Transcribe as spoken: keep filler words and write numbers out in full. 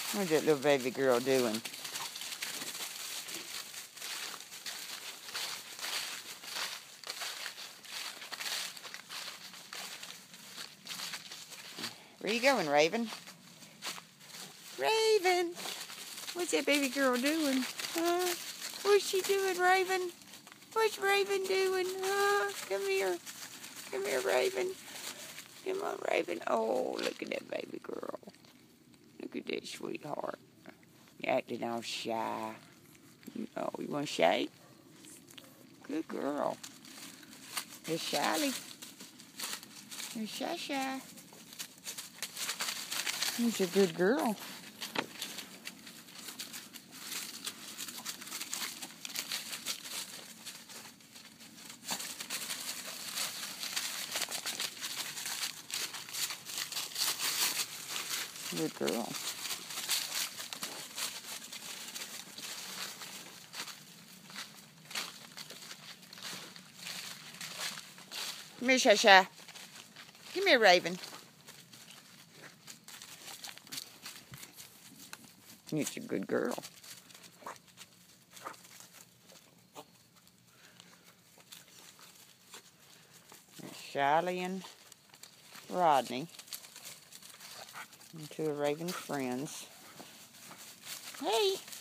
What's that little baby girl doing? Where you going, Raven? Raven! What's that baby girl doing? Huh? What's she doing, Raven? What's Raven doing? Huh? Come here. Come here, Raven. Come on, Raven. Oh, look at that baby girl. Look at that sweetheart. You're acting all shy. Oh, you want to shake? Good girl. Here's Shelly. Here's Shy Shy. She's a good girl. Good girl. Come here, Shy Shy. Come here, Raven. You're a good girl. There's Shiley and Rodney. And two of Raven's friends. Hey!